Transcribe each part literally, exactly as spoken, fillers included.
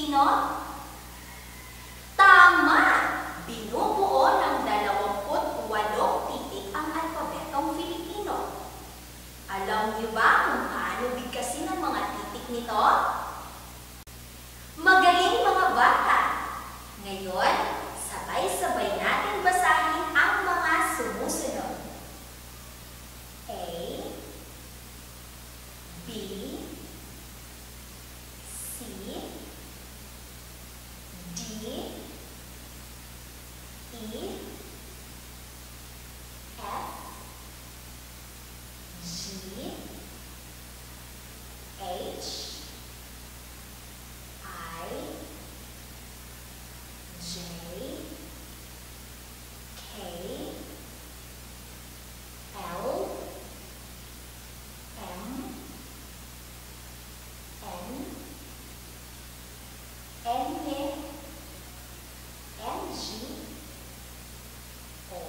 Filipino? Tama! Binubuo ng dalawamput walong titik ang alpabetong Filipino. Alam niyo ba kung paano bigkasin ang mga titik nito? Magaling mga bata! Ngayon, sabay-sabay natin basahin ang mga sumusunod. A, B, C, D, E, F, G, H, I, J, K, L, M, N, N, N, G, O,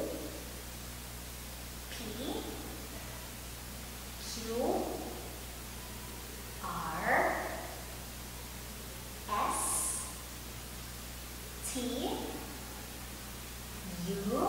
P, Q, R, S, T, U,